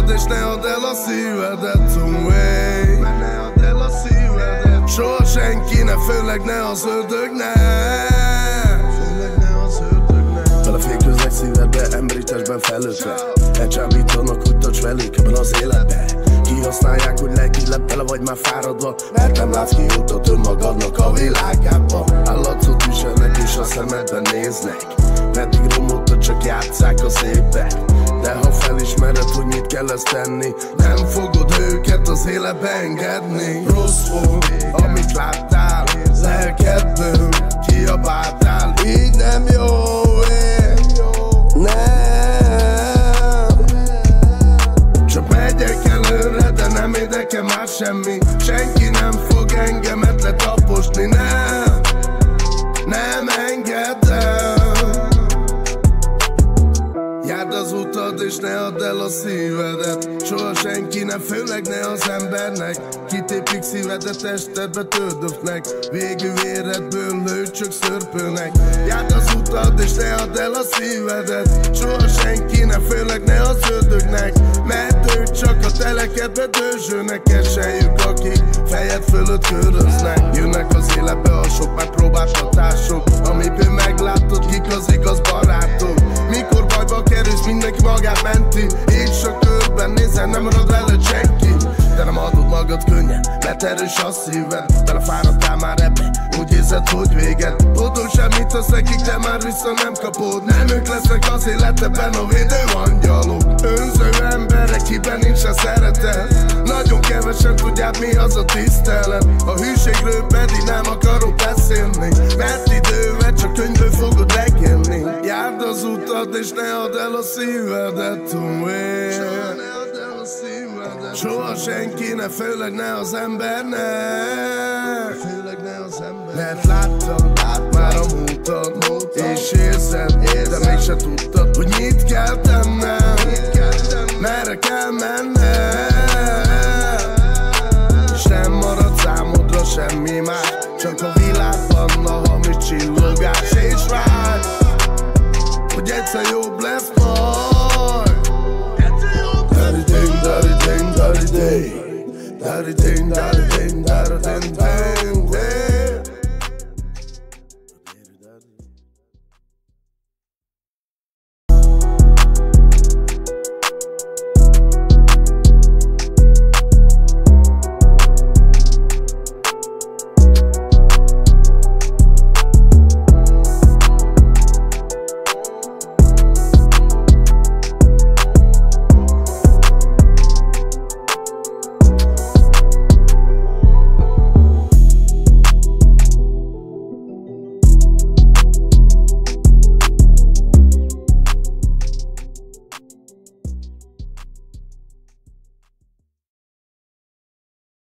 utad, és ne add el a szívedet, away. Ne add el a szívedet. Soha senki ne, főleg ne az ördögnek. Belefékőznek szívedbe, emberi testben felőtve. Elcsábítanak, hogy tarts velük ebben az életben. Kihasználják, hogy lelkileg tele vagy már fáradva, mert nem látsz ki utat önmagadnak a világába. Állatszót viselnek és a szemedben néznek, pedig romolta csak játsszák a szépek. De ha felismered, hogy mit kell ezt tenni, nem fogod őket az életbe engedni. Rossz volt, amit láttál, lelkedből kiabáltál. Így nem jó, nem. Csak megyek előre, de nem érdekel már semmi. Senki nem fog engemet letaposni, nem. Nem engedem. Járd az utad és ne add el a szívedet. Soha senki ne, főleg ne az embernek. Kitépik szívedet, testedbe tördöknek. Végül véredből nő csak szörpölnek. Járd az utad és ne add el a szívedet. Soha senki ne, főleg ne az ördögnek. Mert ők csak a telekedbe dőzsölnek. Eseljük, akik fejed fölött köröznek. Jönnek az életbe a sok megpróbáltatások, amiből meglátod, kik az igaz barátok. Mikor bajba kerülsz, mindenki magát menti. Így sok körben nézel, nem marad veled senki. De nem adod magad könnyen, mert erős a szíved. Belefáradtál már ebbe, úgy érzed, hogy véged. Tudod semmit tesz nekik, de már vissza nem kapod. Nem ők lesznek az életedben a védő angyalok. Önző emberek, kiben nincsen szeretet. Nagyon kevesen tudják, mi az a tisztelet. A hűségről pedig nem akarok beszélni, mert idővel csak könyvből fogod lekenni. Járd az utad és ne add el a szívedet, soha senki ne, főleg ne az embernek. Mert láttam már a múltad, és érzed, de mégse tudtad, hogy mit kell tennem, merre kell mennem. És nem marad számodra semmi más, csak a világban a hamis csillogás és vágy, hogy egyszer jobb lesz majd. Dirty thing, dirty thing, dirty thing, dirty thing, dirty